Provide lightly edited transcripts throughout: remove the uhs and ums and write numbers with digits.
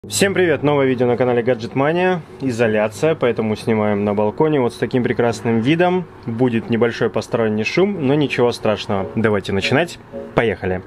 Всем привет! Новое видео на канале Gadget Mania. Изоляция, поэтому снимаем на балконе вот с таким прекрасным видом. Будет небольшой посторонний шум, но ничего страшного. Давайте начинать. Поехали!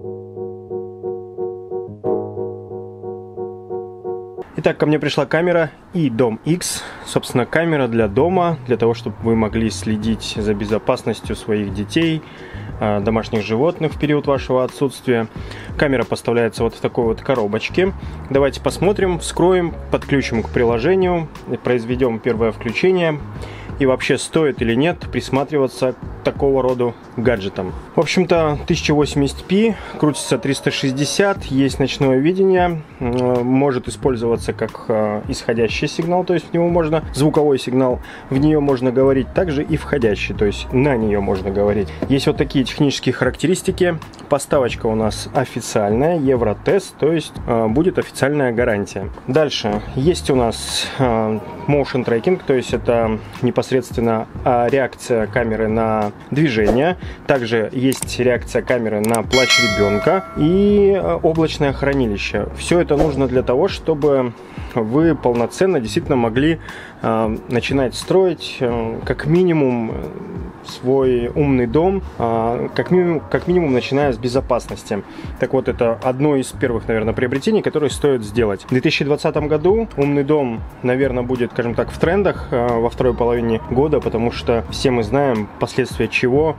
Итак, ко мне пришла камера iDom X. Собственно, камера для дома, для того, чтобы вы могли следить за безопасностью своих детей, домашних животных в период вашего отсутствия. Камера поставляется вот в такой вот коробочке. Давайте посмотрим, вскроем, подключим к приложению, произведем первое включение. И вообще, стоит или нет присматриваться к такого рода гаджетам. В общем-то, 1080p, крутится 360, есть ночное видение, может использоваться как исходящий сигнал, то есть в него можно, звуковой сигнал, в нее можно говорить, также и входящий, то есть на нее можно говорить. Есть вот такие технические характеристики. Поставочка у нас официальная, Евротест, то есть будет официальная гарантия. Дальше есть у нас motion tracking, то есть это непосредственно реакция камеры на движение. Также есть реакция камеры на плач ребенка и облачное хранилище. Все это нужно для того, чтобы вы полноценно действительно могли начинать строить как минимум свой умный дом, как минимум начиная с безопасности. Так вот, это одно из первых, наверное, приобретений, которые стоит сделать. В 2020 году умный дом, наверное, будет, скажем так, в трендах во второй половине года, потому что все мы знаем, последствия чего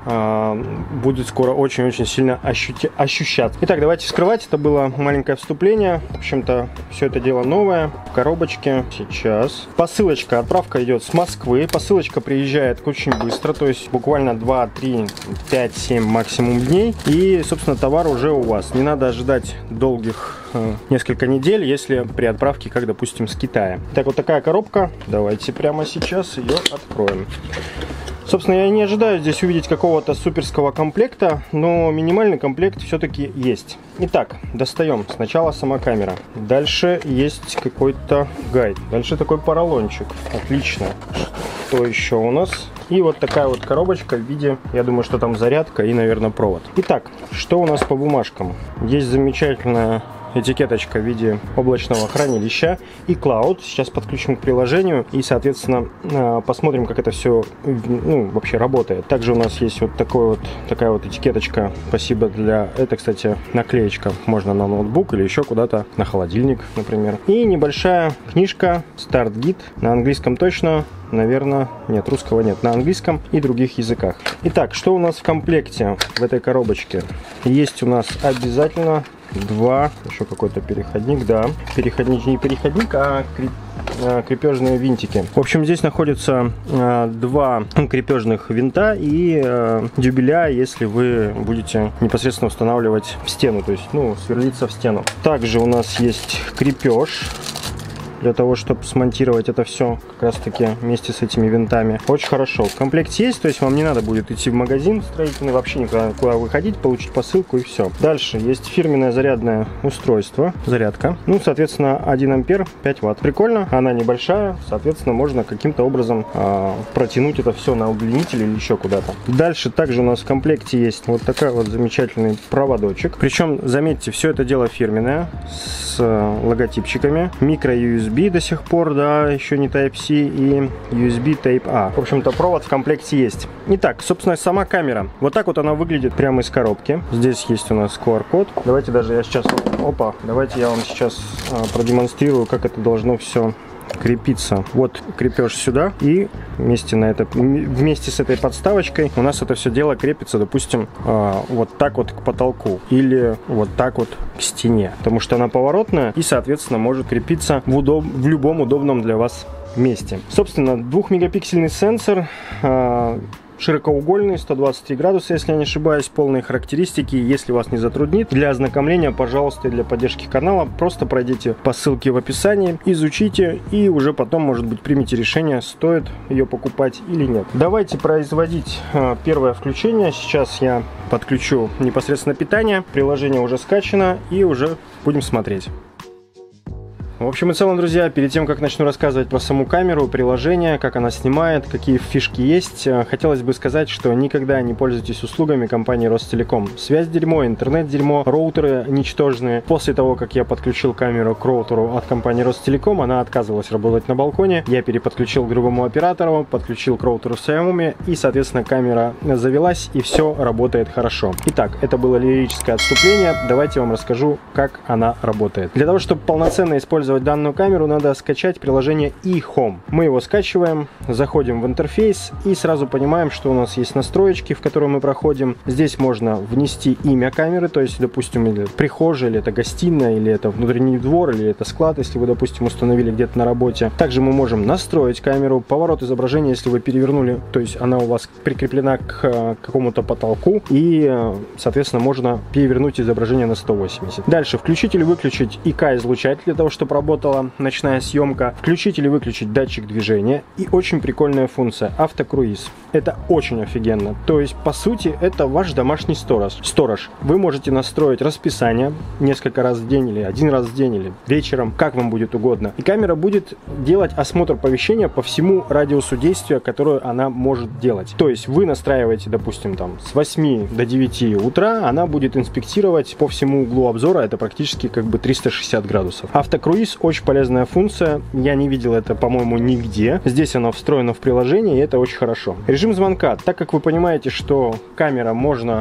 будет скоро очень-очень сильно ощущаться. Итак, давайте вскрывать. Это было маленькое вступление. В общем-то, все это дело новое в коробочке. Сейчас. Посылочка, отправка идет с Москвы. Посылочка приезжает очень быстро, то есть буквально 2, 3, 5, 7 максимум дней. И, собственно, товар уже у вас. Не надо ожидать долгих несколько недель, если при отправке, как, допустим, с Китая. Так, вот такая коробка. Давайте прямо сейчас ее откроем. Собственно, я не ожидаю здесь увидеть какого-то суперского комплекта, но минимальный комплект все-таки есть. Итак, достаем сначала сама камера. Дальше есть какой-то гайд. Дальше такой поролончик. Отлично. Что еще у нас? И вот такая вот коробочка в виде, я думаю, что там зарядка и, наверное, провод. Итак, что у нас по бумажкам? Есть замечательная этикеточка в виде облачного хранилища и Cloud. Сейчас подключим к приложению и, соответственно, посмотрим, как это все вообще работает. Также у нас есть вот такая вот этикеточка. Спасибо для... Это, кстати, наклеечка. Можно на ноутбук или еще куда-то, на холодильник, например. И небольшая книжка Start Guide. На английском точно. Наверное, нет, русского нет, на английском и других языках. Итак, что у нас в комплекте в этой коробочке? Есть у нас обязательно два, еще какой-то переходник, да. Не переходник, а крепежные винтики. В общем, здесь находятся два крепежных винта и дюбеля, если вы будете непосредственно устанавливать в стену, то есть, сверлиться в стену. Также у нас есть крепеж для того, чтобы смонтировать это все как раз таки вместе с этими винтами. Очень хорошо. В комплекте есть, то есть вам не надо будет идти в магазин строительный, вообще никуда выходить, получить посылку и все. Дальше есть фирменное зарядное устройство, зарядка. Соответственно, 1 ампер, 5 ватт. Прикольно, она небольшая, соответственно, можно каким-то образом протянуть это все на удлинитель или еще куда-то. Дальше также у нас в комплекте есть вот такой вот замечательный проводочек. Причем, заметьте, все это дело фирменное, с логотипчиками. Micro-USB до сих пор, да, еще не Type-C и USB Type-A. В общем-то, провод в комплекте есть. Итак, собственно, сама камера. Вот так вот она выглядит прямо из коробки. Здесь есть у нас QR-код. Давайте даже я сейчас... Давайте я вам сейчас продемонстрирую, как это должно все крепиться. Вот крепеж сюда, и вместе с этой подставочкой у нас это все дело крепится, допустим, вот так вот к потолку или вот так вот к стене, потому что она поворотная и, соответственно, может крепиться в любом удобном для вас месте. Собственно, 2-мегапиксельный сенсор, широкоугольный, 123 градуса, если я не ошибаюсь, полные характеристики, если вас не затруднит. Для ознакомления, пожалуйста, и для поддержки канала, просто пройдите по ссылке в описании, изучите и уже потом, может быть, примите решение, стоит ее покупать или нет. Давайте производить первое включение. Сейчас я подключу непосредственно питание. Приложение уже скачано и уже будем смотреть. В общем и целом, друзья, перед тем, как начну рассказывать про саму камеру, приложение, как она снимает, какие фишки есть, хотелось бы сказать, что никогда не пользуйтесь услугами компании Ростелеком. Связь дерьмо, интернет дерьмо, роутеры ничтожные. После того, как я подключил камеру к роутеру от компании Ростелеком, она отказывалась работать на балконе. Я переподключил к другому оператору, подключил к роутеру Xiaomi, и, соответственно, камера завелась, и все работает хорошо. Итак, это было лирическое отступление. Давайте я вам расскажу, как она работает. Для того, чтобы полноценно использовать данную камеру, надо скачать приложение eHome. Мы его скачиваем, заходим в интерфейс и сразу понимаем, что у нас есть настроечки, в которые мы проходим. Здесь можно внести имя камеры, то есть, допустим, или прихожая, или это гостиная, или это внутренний двор, или это склад, если вы, допустим, установили где-то на работе. Также мы можем настроить камеру, поворот изображения, если вы перевернули, то есть она у вас прикреплена к какому-то потолку, и, соответственно, можно перевернуть изображение на 180. Дальше включить или выключить ИК-излучатель для того, чтобы работала ночная съемка, включить или выключить датчик движения, и очень прикольная функция автокруиз. Это очень офигенно. То есть, по сути, это ваш домашний сторож. Вы можете настроить расписание несколько раз в день, или один раз в день, или вечером, как вам будет угодно. И камера будет делать осмотр помещения по всему радиусу действия, которую она может делать. То есть, вы настраиваете, допустим, там с 8 до 9 утра, она будет инспектировать по всему углу обзора, это практически как бы 360 градусов. Автокруиз очень полезная функция, я не видел это, по-моему, нигде. Здесь оно встроено в приложение, и это очень хорошо. Режим звонка. Так как вы понимаете, что камерой можно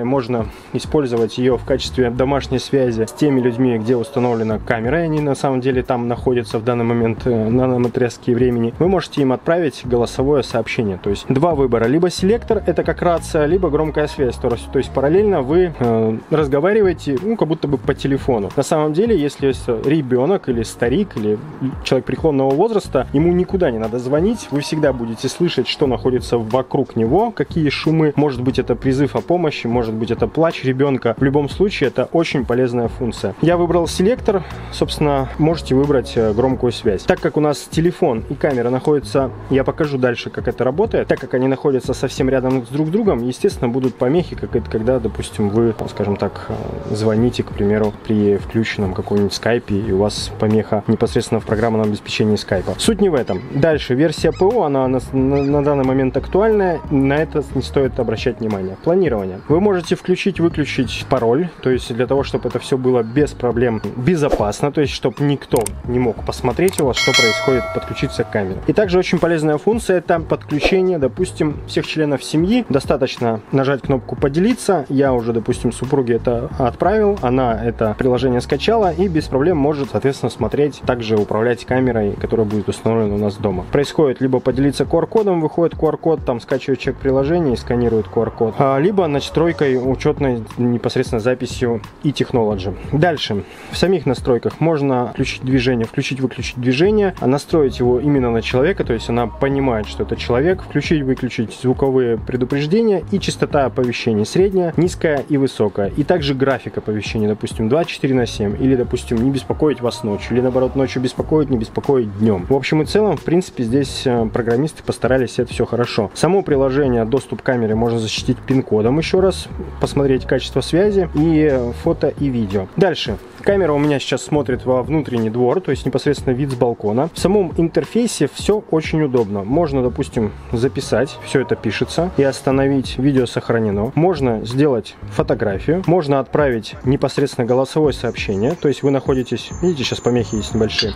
использовать ее в качестве домашней связи с теми людьми, где установлена камера, и они на самом деле там находятся в данный момент на данном отрезке времени, вы можете им отправить голосовое сообщение. То есть два выбора. Либо селектор, это как рация, либо громкая связь. То есть параллельно вы разговариваете, как будто бы по телефону. На самом деле, если ребенок или старик, или человек преклонного возраста, ему никуда не надо звонить, вы всегда будете слышать, что находится вокруг него, какие шумы, может быть, это призыв о помощи, может быть, это плач ребенка. В любом случае, это очень полезная функция. Я выбрал селектор, собственно, можете выбрать громкую связь. Так как у нас телефон и камера находятся, я покажу дальше, как это работает, так как они находятся совсем рядом друг с другом, естественно, будут помехи, когда, допустим, вы, скажем так, звоните, к примеру, при включенном каком-нибудь скайпе, и у вас помеха непосредственно в программном обеспечении скайпа. Суть не в этом. Дальше, версия ПО, она на данный момент актуальная, на это не стоит обращать внимание. Планирование. Вы можете включить-выключить пароль, то есть для того, чтобы это все было без проблем, безопасно, то есть чтобы никто не мог посмотреть у вас, что происходит, подключиться к камере. И также очень полезная функция — это подключение, допустим, всех членов семьи. Достаточно нажать кнопку «Поделиться». Я уже, допустим, супруге это отправил, она это приложение скачала и без проблем может, соответственно, смотреть, также управлять камерой, которая будет установлена у нас дома. Происходит либо поделиться QR-кодом, выходит QR-код, там скачивает человек приложение и сканирует QR-код, либо настройкой учетной непосредственно записью e-Technology. Дальше, в самих настройках можно включить движение, включить-выключить движение, настроить его именно на человека, то есть она понимает, что это человек, включить-выключить звуковые предупреждения и частота оповещений средняя, низкая и высокая. И также график оповещений, допустим, 24/7, или, допустим, не беспокоить вас ночью, или наоборот ночью беспокоить, не беспокоить днем. В общем и целом, в принципе, здесь программисты постарались, это все хорошо. Само приложение, доступ к камере можно защитить пин-кодом еще раз, посмотреть качество связи и фото и видео. Дальше. Камера у меня сейчас смотрит во внутренний двор, то есть непосредственно вид с балкона. В самом интерфейсе все очень удобно. Можно, допустим, записать, все это пишется, и остановить, видео сохранено. Можно сделать фотографию, можно отправить непосредственно голосовое сообщение, то есть вы находитесь, видите, сейчас помехи есть небольшие.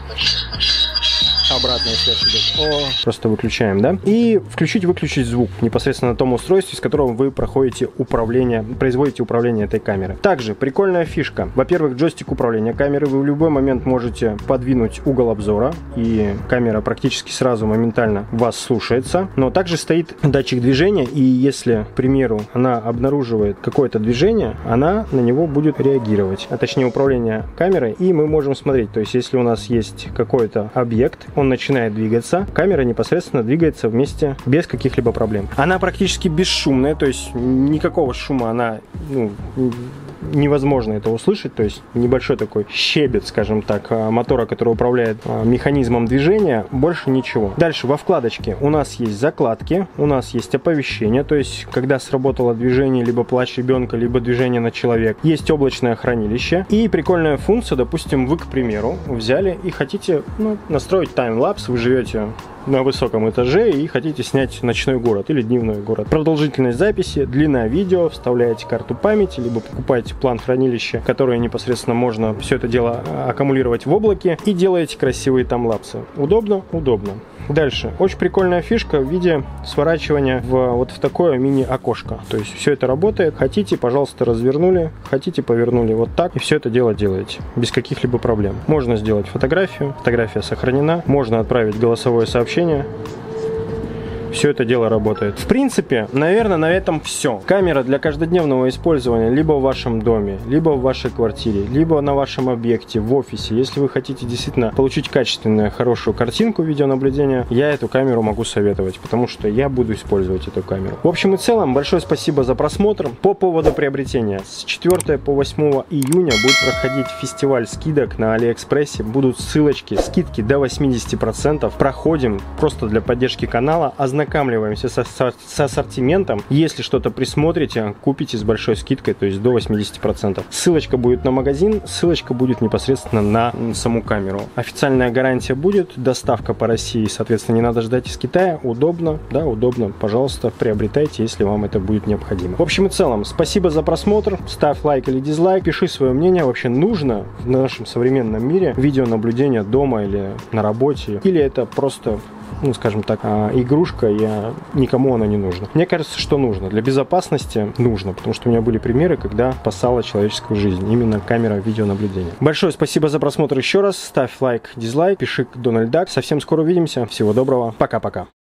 Обратная связь идет. Просто выключаем, да? И включить-выключить звук непосредственно на том устройстве, с которым вы производите управление этой камерой. Также прикольная фишка. Во-первых, джойстик управления камеры. Вы в любой момент можете подвинуть угол обзора, и камера практически сразу моментально вас слушается. Но также стоит датчик движения, и если, к примеру, она обнаруживает какое-то движение, она на него будет реагировать. А точнее управление камерой, и мы можем смотреть. То есть, если у нас есть какой-то объект, он начинает двигаться, камера непосредственно двигается вместе без каких-либо проблем. Она практически бесшумная, то есть никакого шума она невозможно это услышать, то есть небольшой такой щебет, скажем так, мотора, который управляет механизмом движения, больше ничего. Дальше во вкладочке у нас есть закладки, у нас есть оповещение, то есть когда сработало движение, либо плач ребенка, либо движение на человек. Есть облачное хранилище и прикольная функция, допустим, вы, к примеру, взяли и хотите настроить таймлапс, вы живете на высоком этаже и хотите снять ночной город или дневной город. Продолжительность записи, длина видео, вставляете карту памяти, либо покупаете план хранилища, который непосредственно можно все это дело аккумулировать в облаке, и делаете красивые таймлапсы. Удобно? Удобно. Дальше. Очень прикольная фишка в виде сворачивания вот в такое мини-окошко. То есть все это работает. Хотите, пожалуйста, развернули. Хотите, повернули вот так. И все это дело делаете. Без каких-либо проблем. Можно сделать фотографию. Фотография сохранена. Можно отправить голосовое сообщение. Все это дело работает. В принципе, наверное, на этом все. Камера для каждодневного использования либо в вашем доме, либо в вашей квартире, либо на вашем объекте, в офисе. Если вы хотите действительно получить качественную, хорошую картинку видеонаблюдения, я эту камеру могу советовать, потому что я буду использовать эту камеру. В общем и целом, большое спасибо за просмотр. По поводу приобретения. С 4 по 8 июня будет проходить фестиваль скидок на Алиэкспрессе. Будут ссылочки, скидки до 80%. Проходим просто для поддержки канала. Ознакомливаемся с ассортиментом. Если что-то присмотрите, купите с большой скидкой, то есть до 80%. Ссылочка будет на магазин, ссылочка будет непосредственно на саму камеру. Официальная гарантия будет, доставка по России, соответственно, не надо ждать из Китая. Удобно, да, удобно. Пожалуйста, приобретайте, если вам это будет необходимо. В общем и целом, спасибо за просмотр. Ставь лайк или дизлайк, пиши свое мнение. Вообще нужно в нашем современном мире видеонаблюдение дома или на работе, или это просто, скажем так, игрушка, и никому она не нужна. Мне кажется, что нужно. Для безопасности нужно, потому что у меня были примеры, когда спасала человеческую жизнь. Именно камера видеонаблюдения. Большое спасибо за просмотр еще раз. Ставь лайк, дизлайк, пиши Дональд Дак. Совсем скоро увидимся. Всего доброго. Пока-пока.